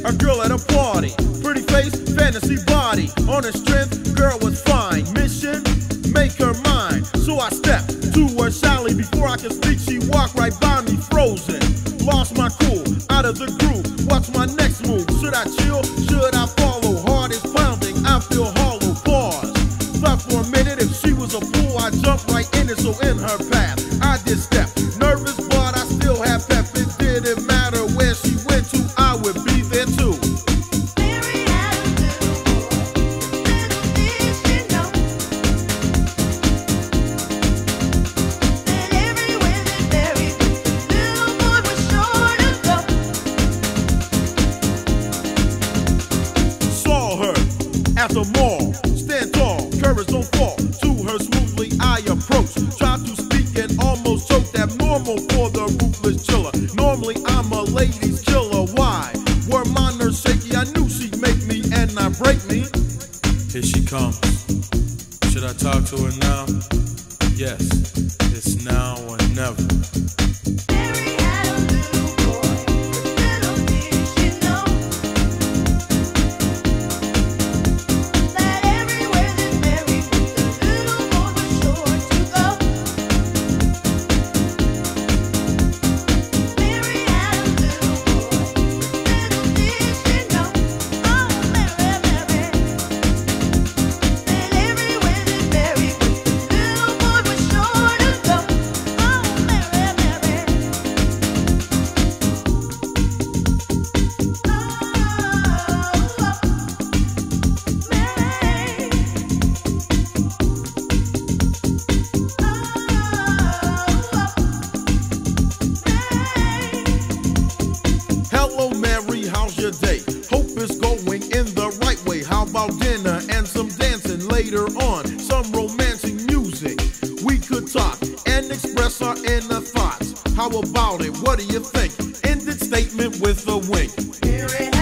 a girl at a party. Pretty face, fantasy body. On her strength, girl was fine. Mission, make her mine. So I stepped to her shyly. Before I could speak, she walked right by me, frozen. Lost my cool, out of the groove. What's my next move? Should I chill? Should I follow? Heart is pounding, I feel hollow. Pause. Thought for a minute, if she was a fool, I jumped right in it. So in her path, I did step. Nervous, but I still have pep. It didn't matter where she went to, I would be there too. At the mall, stand tall, courage don't fall. To her smoothly I approach, try to speak and almost choke. Abnormal for the ruthless chiller. Normally I'm a ladies killer. Why? Were my nerves shaky? I knew she'd make me and not break me. Here she comes. Should I talk to her now? Yes, it's now or never. Hello Mary, how's your day? Hope it's going in the right way. How about dinner and some dancing later on? Some romantic music. We could talk and express our inner thoughts. How about it? What do you think? Ended statement with a wink.